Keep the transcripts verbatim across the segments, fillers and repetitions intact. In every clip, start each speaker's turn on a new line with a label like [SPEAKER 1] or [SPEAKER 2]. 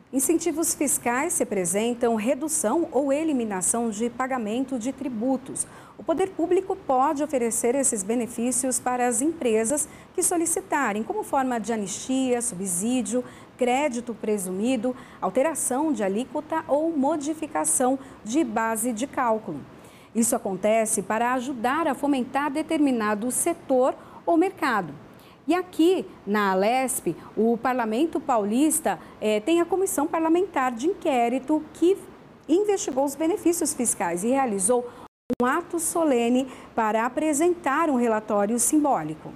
[SPEAKER 1] Incentivos fiscais representam redução ou eliminação de pagamento de tributos. O poder público pode oferecer esses benefícios para as empresas que solicitarem, como forma de anistia, subsídio, crédito presumido, alteração de alíquota ou modificação de base de cálculo. Isso acontece para ajudar a fomentar determinado setor ou mercado. E aqui, na Alesp, o Parlamento Paulista eh, tem a Comissão Parlamentar de Inquérito que investigou os benefícios fiscais e realizou um ato solene para apresentar um relatório simbólico.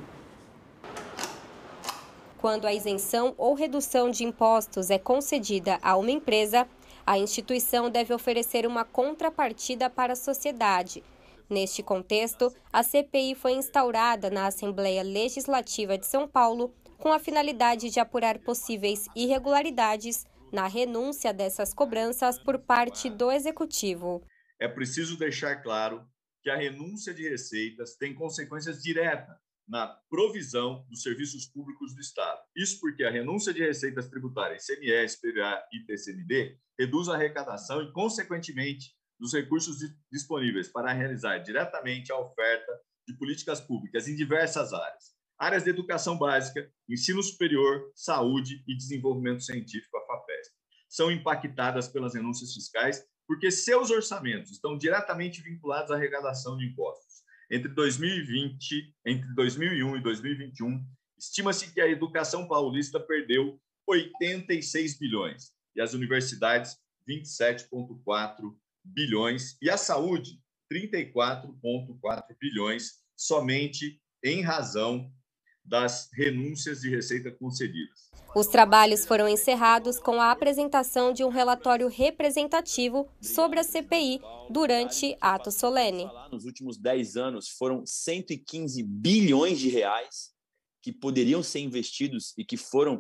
[SPEAKER 2] Quando a isenção ou redução de impostos é concedida a uma empresa, a instituição deve oferecer uma contrapartida para a sociedade. Neste contexto, a C P I foi instaurada na Assembleia Legislativa de São Paulo com a finalidade de apurar possíveis irregularidades na renúncia dessas cobranças por parte do Executivo.
[SPEAKER 3] É preciso deixar claro que a renúncia de receitas tem consequências diretas na provisão dos serviços públicos do Estado. Isso porque a renúncia de receitas tributárias I C M S, P V A e T C M D reduz a arrecadação e, consequentemente, dos recursos disponíveis para realizar diretamente a oferta de políticas públicas em diversas áreas. Áreas de educação básica, ensino superior, saúde e desenvolvimento científico, a FAPESP, são impactadas pelas renúncias fiscais porque seus orçamentos estão diretamente vinculados à arrecadação de impostos. Entre dois mil e vinte, entre dois mil e um e dois mil e vinte e um, estima-se que a educação paulista perdeu oitenta e seis bilhões e as universidades vinte e sete vírgula quatro bilhões e a saúde trinta e quatro vírgula quatro bilhões somente em razão das renúncias de receita concedidas.
[SPEAKER 2] Os trabalhos foram encerrados com a apresentação de um relatório representativo sobre a C P I durante ato solene.
[SPEAKER 4] Nos últimos dez anos foram cento e quinze bilhões de reais que poderiam ser investidos e que foram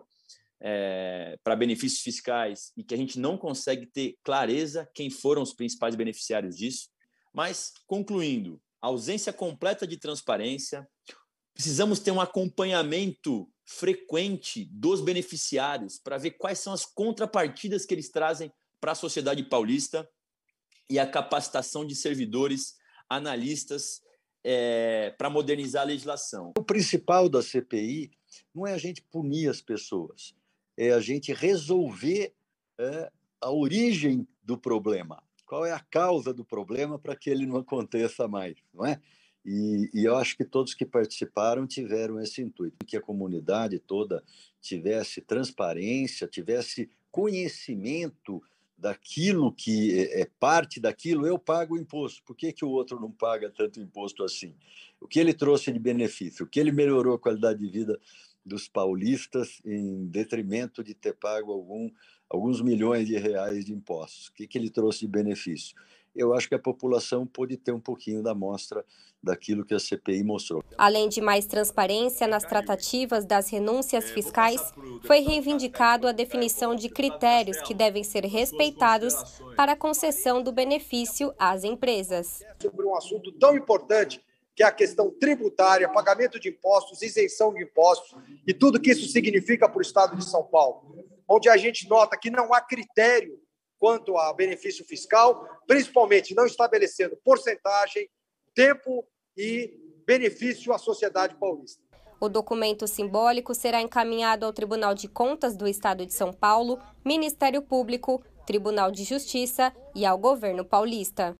[SPEAKER 4] É, para benefícios fiscais e que a gente não consegue ter clareza quem foram os principais beneficiários disso. Mas, concluindo, ausência completa de transparência, precisamos ter um acompanhamento frequente dos beneficiários para ver quais são as contrapartidas que eles trazem para a sociedade paulista e a capacitação de servidores, analistas, é, para modernizar a legislação.
[SPEAKER 5] O principal da C P I não é a gente punir as pessoas, é a gente resolver é, a origem do problema. Qual é a causa do problema para que ele não aconteça mais, não é? E, e eu acho que todos que participaram tiveram esse intuito, que a comunidade toda tivesse transparência, tivesse conhecimento daquilo que é parte daquilo. Eu pago o imposto, por que, que o outro não paga tanto imposto assim? O que ele trouxe de benefício? O que ele melhorou a qualidade de vida dos paulistas em detrimento de ter pago algum, alguns milhões de reais de impostos? O que, que ele trouxe de benefício? Eu acho que a população pôde ter um pouquinho da amostra daquilo que a C P I mostrou.
[SPEAKER 2] Além de mais transparência nas tratativas das renúncias fiscais, foi reivindicado a definição de critérios que devem ser respeitados para a concessão do benefício às empresas.
[SPEAKER 6] Sobre um assunto tão importante, que é a questão tributária, pagamento de impostos, isenção de impostos e tudo que isso significa para o Estado de São Paulo, onde a gente nota que não há critério quanto a benefício fiscal, principalmente não estabelecendo porcentagem, tempo e benefício à sociedade paulista.
[SPEAKER 2] O documento simbólico será encaminhado ao Tribunal de Contas do Estado de São Paulo, Ministério Público, Tribunal de Justiça e ao governo paulista.